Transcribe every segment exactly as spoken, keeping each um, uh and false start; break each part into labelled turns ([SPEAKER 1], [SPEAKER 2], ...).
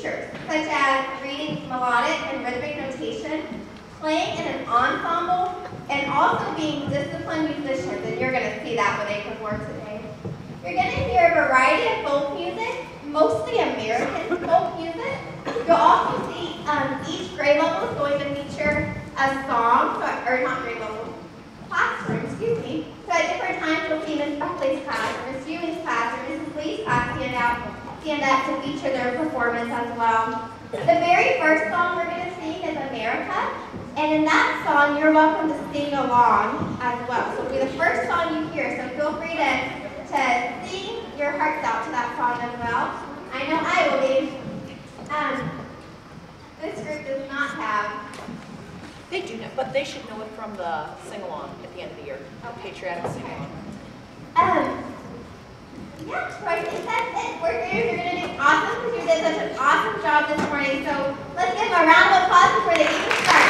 [SPEAKER 1] features, such as reading melodic and rhythmic notation, playing in an ensemble, and also being disciplined musicians, and you're going to see that when they perform today. You're going to hear a variety of folk music, mostly American folk music. You'll also see um, each grade level is going to feature a song, so, or not grade level, classroom, excuse me. So at different times you'll see Miz Buckley's class, or Miz Ewing's class, or Missus Lee's class stand out, stand up to feature their performance as well. The very first song we're going to sing is America, and in that song you're welcome to sing along as well. So it'll be the first song you hear, so feel free to, to sing your hearts out to that song as well. I know I will be. Um, this group does not have.
[SPEAKER 2] They do know, but they should know it from the sing-along at the end of the year.
[SPEAKER 1] Okay.
[SPEAKER 2] Patriotic sing-along.
[SPEAKER 1] Um, yeah, so I think that's it. Workers, you're going to do awesome because you did such an awesome job this morning. So let's give them a round of applause before they even start.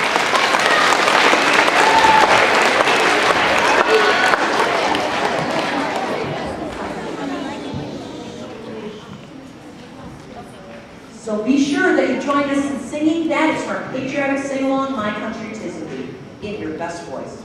[SPEAKER 3] So be sure that you join us in singing. That is for our patriotic sing-along, My Country 'Tis of Thee, in your best voice.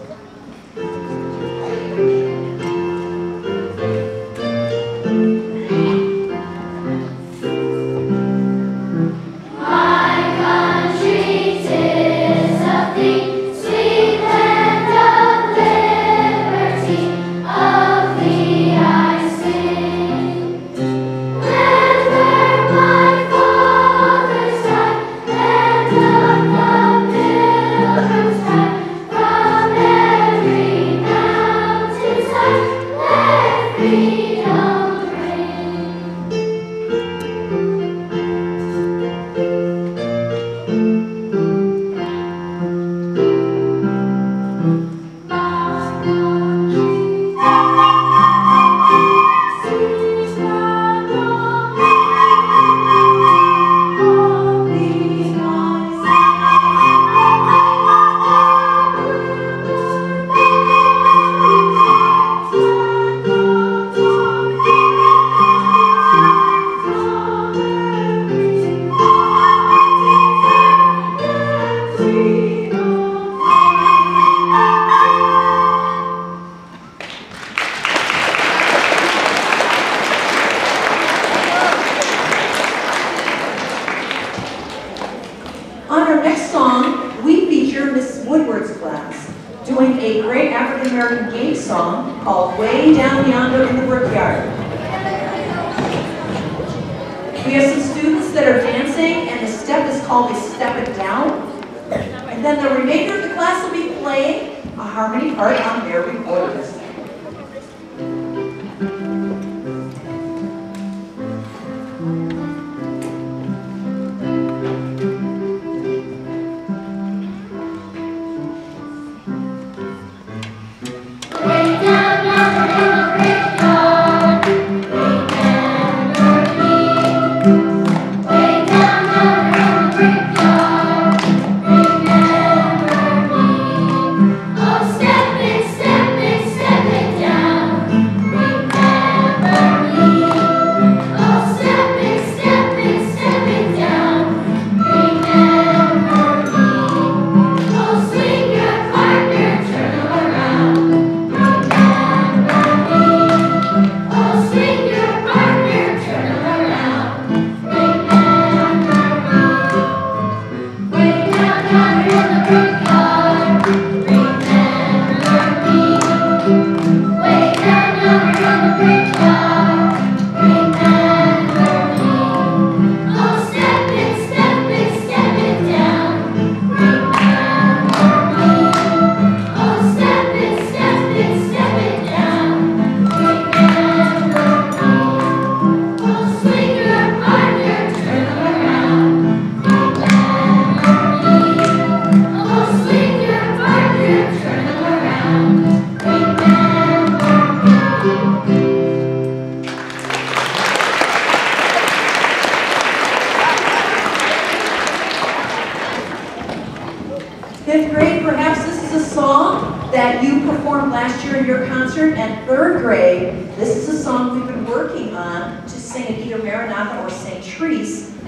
[SPEAKER 3] That you performed last year in your concert, and third grade, this is a song we've been working on to sing at either Maranatha or Saint Therese, and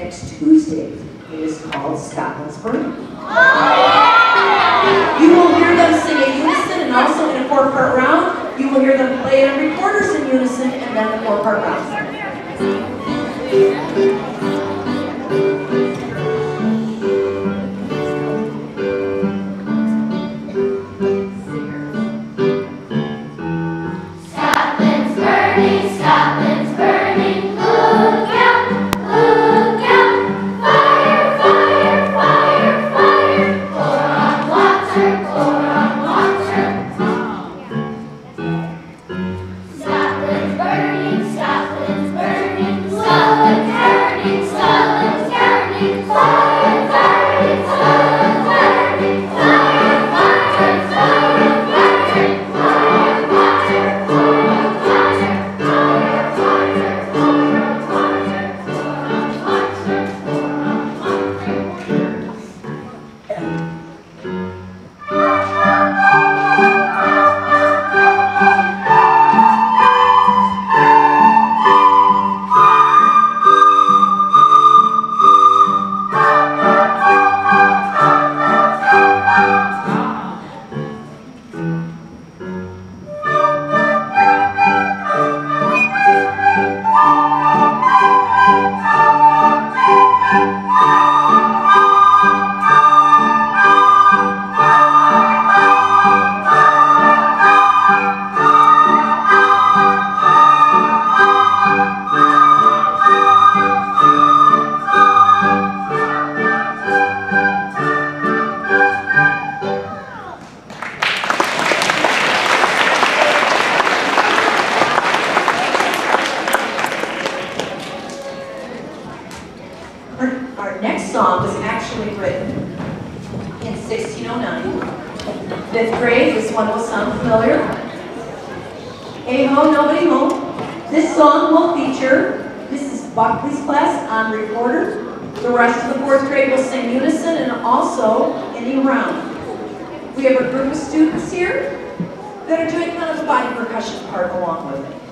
[SPEAKER 3] next Tuesday. It is called Scotland's Burning. You will hear them sing in unison and also in a four-part round. You will hear them play in recorders in unison and then the four-part round.
[SPEAKER 4] Scotland's burning, Scotland's burning, look out, look out, fire, fire, fire, fire, pour on water, pour on water. Scotland's burning, Scotland's burning, Scotland's burning, Scotland's burning, fire, fire, Scotland's burning, fire, fire, fire, fire, fire, water, pour on water, fire, water, pour on water, pour on water, pour on water.
[SPEAKER 3] Our, our next song was actually written in sixteen oh nine. Fifth grade, this one will sound familiar. Hey ho, nobody home. This song will feature Missus Buckley's class on recorder. The rest of the fourth grade will sing unison and also any round. We have a group of students here that are doing kind of the body percussion part along with it.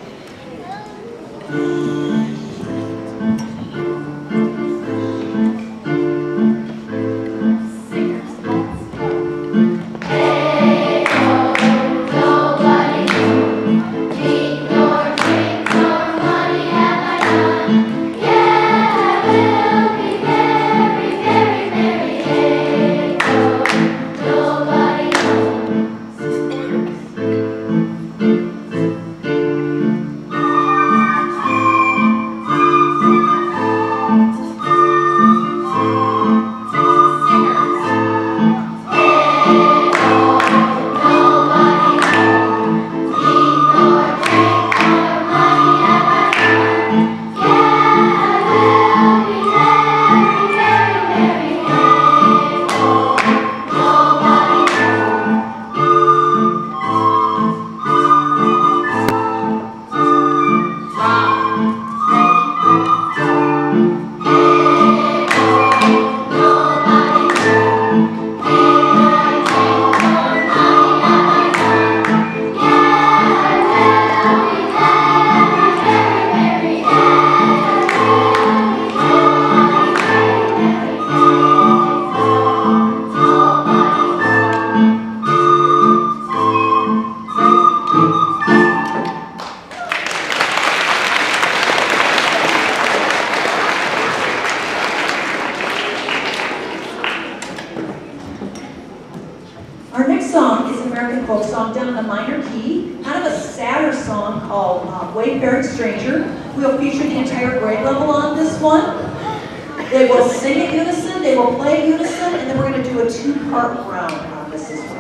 [SPEAKER 3] Our next song is an American folk song done in the minor key, kind of a sadder song called uh, Wayfaring Stranger. We'll feature the entire grade level on this one. They will sing in unison, they will play in unison, and then we're going to do a two-part round on this as well.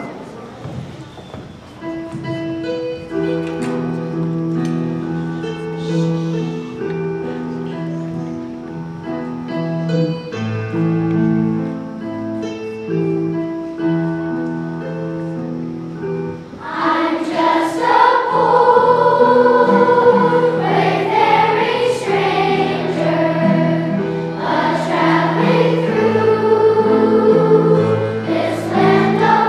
[SPEAKER 4] Traveling through this land of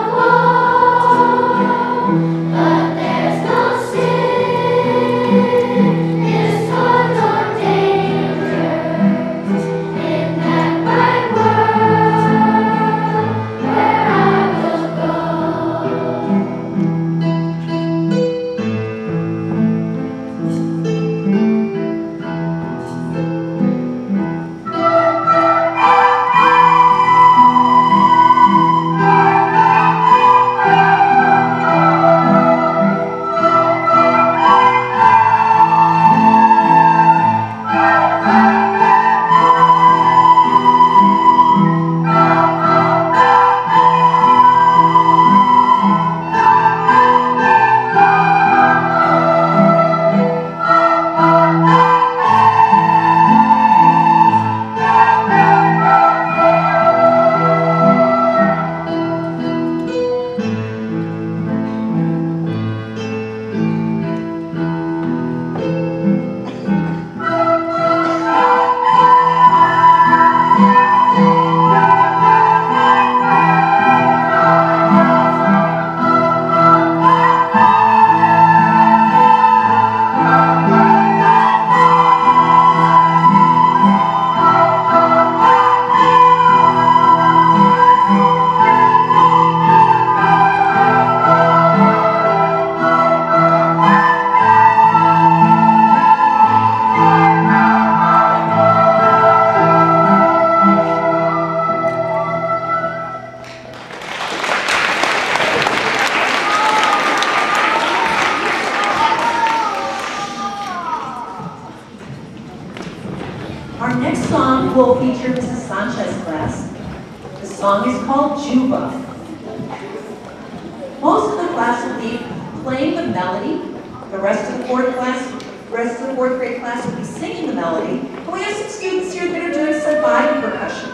[SPEAKER 3] chess class. The song is called Juba. Most of the class will be playing the melody. The rest of the fourth class, the rest of the fourth grade class will be singing the melody. And we have some students here that are doing some body percussion.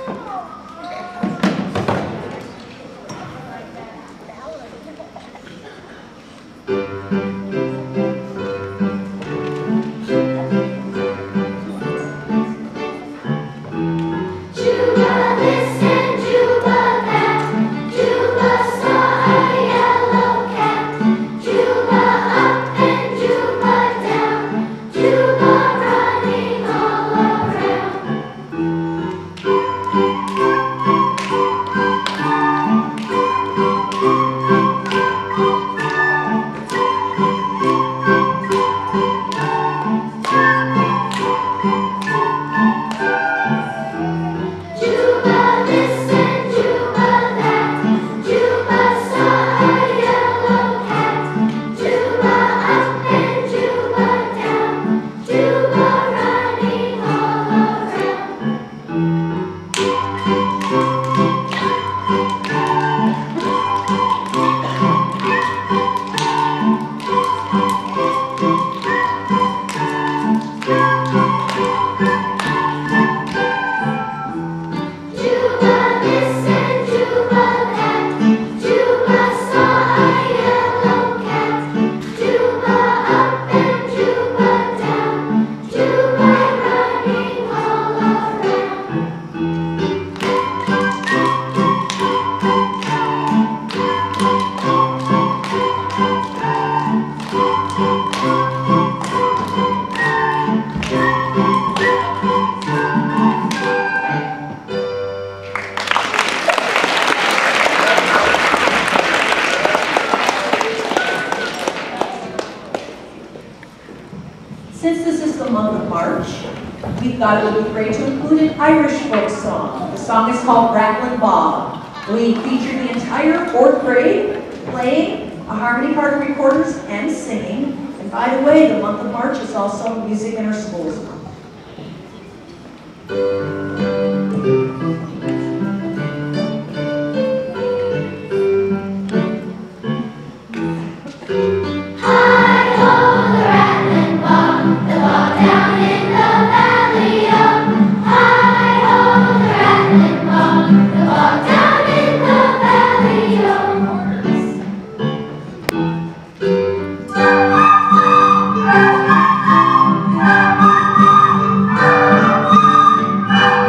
[SPEAKER 3] Since this is the month of March, we thought it would be great to include an Irish folk song. The song is called Rattlin' Bob. We featured the entire fourth grade playing a harmony part of recorders and singing. And by the way, the month of March is also Music in Our Schools month.
[SPEAKER 4] Thank you.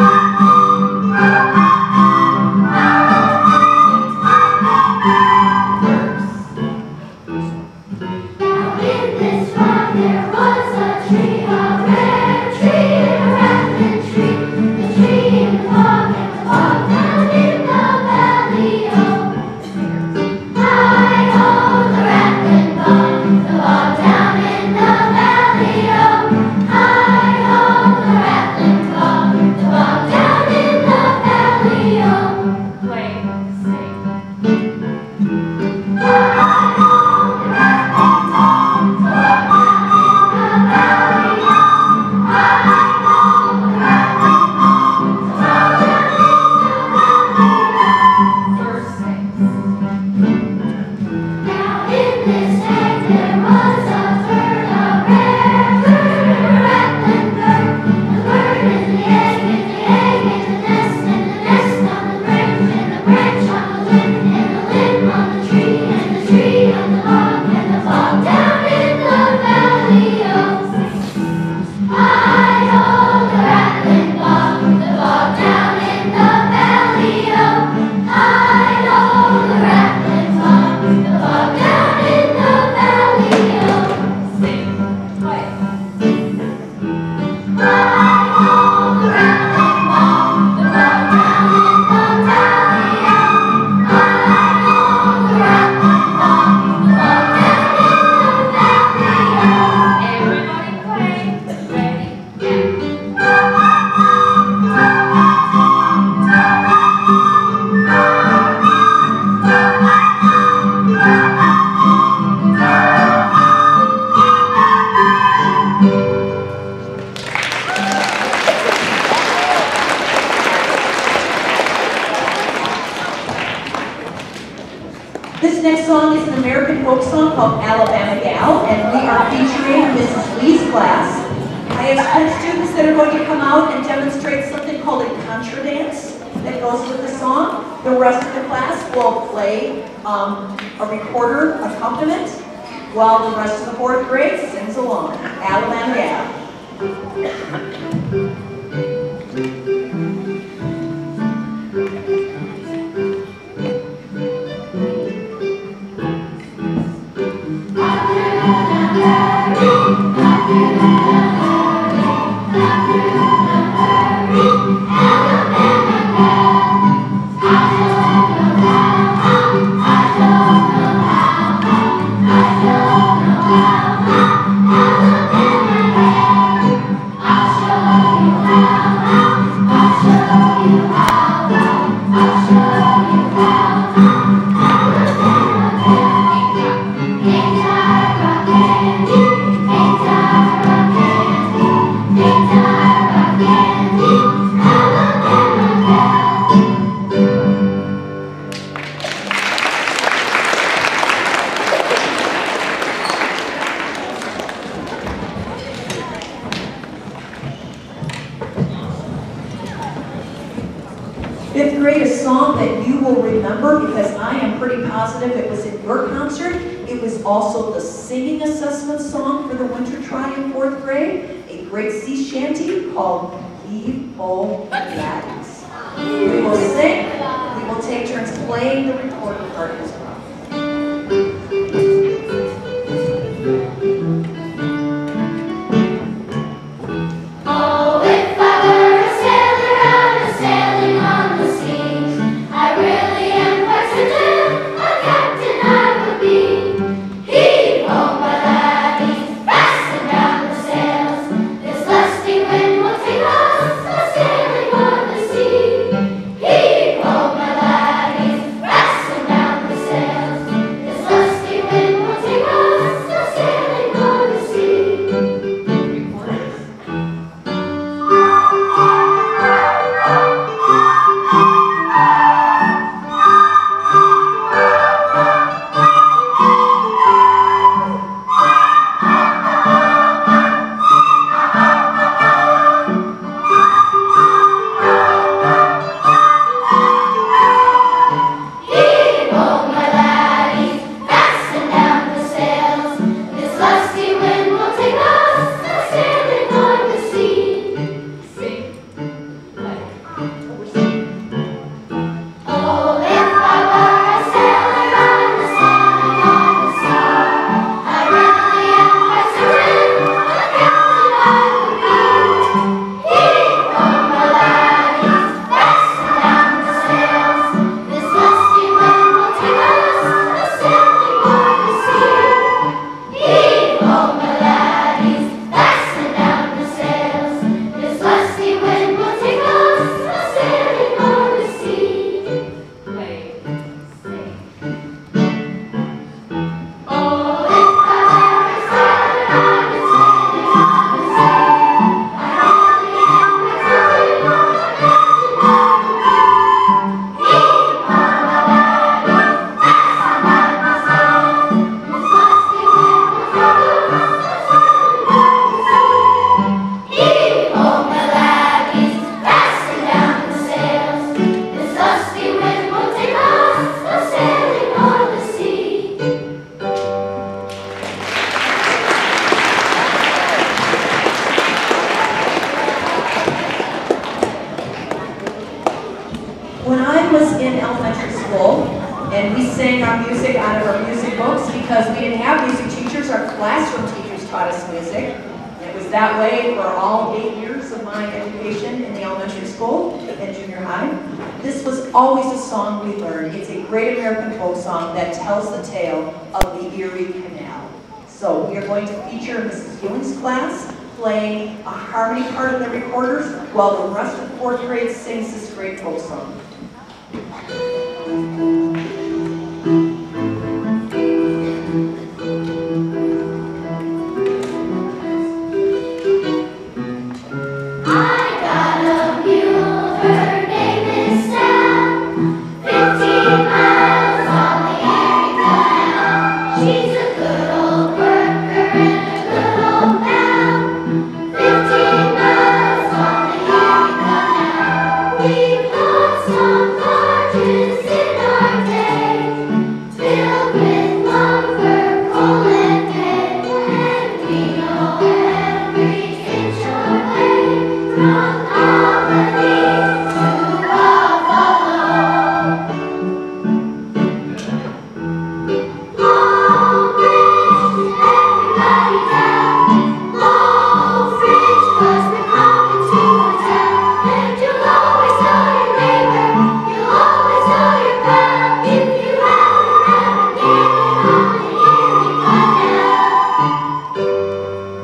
[SPEAKER 3] This next song is an American folk song called Alabama Gal, and we are featuring Missus Lee's class. I have ten students that are going to come out and demonstrate something called a contra dance that goes with the song. The rest of the class will play um, a recorder accompaniment while the rest of the fourth grade sings along. Alabama Gal. Fifth grade, a song that you will remember because I am pretty positive it was in your concert. It was also the singing assessment song for the winter try in fourth grade, a great sea shanty called Heave Ho Laddies. We will sing, we will take turns playing the recording part as well. And we sang our music out of our music books because we didn't have music teachers. Our classroom teachers taught us music. And it was that way for all eight years of my education in the elementary school and junior high. This was always a song we learned. It's a great American folk song that tells the tale of the Erie Canal. So we are going to feature Missus Ewing's class playing a harmony part of the recorders while the rest of fourth grade sings this great folk song.
[SPEAKER 4] Fifteen miles on the Erie we've got some marches in our day, filled with lumber, coal, and hay, and we know every inch of way from Albany to Buffalo. Long Bridge, everybody down, Long Bridge, 'cause we're coming to a town, and you'll always know your neighbor, you'll always know your pal, if you haven't ever get on the Erie Canal.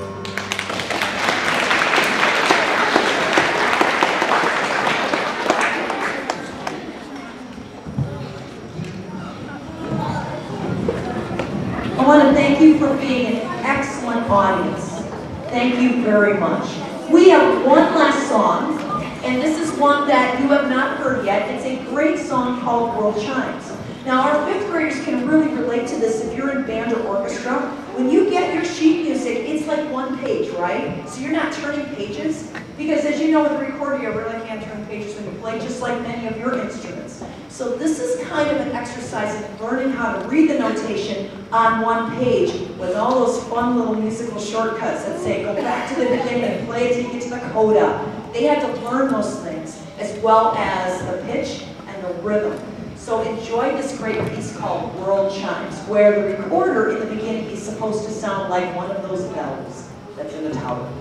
[SPEAKER 3] I want to thank you for being an excellent audience. Thank you very much. We have one last song, and this is one that you have not heard yet. It's a great song called World Chimes. Now, our fifth graders can really relate to this if you're in band or orchestra. When you get your sheet music, it's like one page, right? So you're not turning pages, because as you know with a recorder, you really can't turn pages when you play, just like many of your instruments. So this is kind of an exercise in learning how to read the notation on one page with all those fun little musical shortcuts that say go back to the beginning and play it till you get to the coda. They had to learn those things as well as the pitch and the rhythm. So enjoy this great piece called World Chimes, where the recorder in the beginning is supposed to sound like one of those bells that's in the tower.